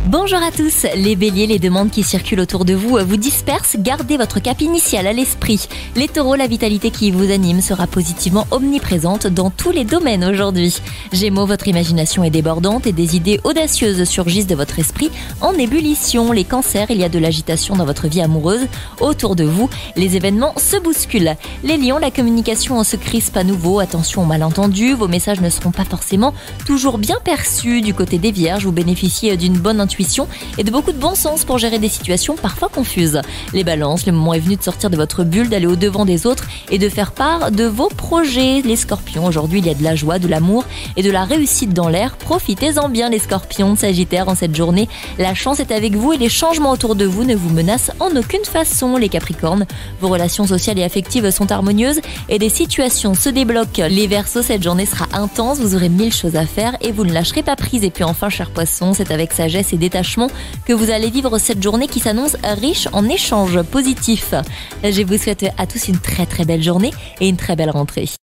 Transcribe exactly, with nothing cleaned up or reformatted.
Bonjour à tous, les béliers, les demandes qui circulent autour de vous vous dispersent, gardez votre cap initial à l'esprit. Les taureaux, la vitalité qui vous anime sera positivement omniprésente dans tous les domaines aujourd'hui. Gémeaux, votre imagination est débordante et des idées audacieuses surgissent de votre esprit en ébullition. Les cancers, il y a de l'agitation dans votre vie amoureuse. Autour de vous, les événements se bousculent. Les lions, la communication se crispe à nouveau, attention aux malentendus, vos messages ne seront pas forcément toujours bien perçus. Du côté des vierges, vous bénéficiez d'une bonne intuition et de beaucoup de bon sens pour gérer des situations parfois confuses. Les balances, le moment est venu de sortir de votre bulle, d'aller au-devant des autres et de faire part de vos projets. Les scorpions, aujourd'hui il y a de la joie, de l'amour et de la réussite dans l'air. Profitez-en bien les scorpions. Sagittaire, en cette journée, la chance est avec vous et les changements autour de vous ne vous menacent en aucune façon. Les capricornes, vos relations sociales et affectives sont harmonieuses et des situations se débloquent. Les verseaux, cette journée sera intense, vous aurez mille choses à faire et vous ne lâcherez pas prise. Et puis enfin, chers poissons, c'est avec sagesse et détachement que vous allez vivre cette journée qui s'annonce riche en échanges positifs. Je vous souhaite à tous une très très belle journée et une très belle rentrée.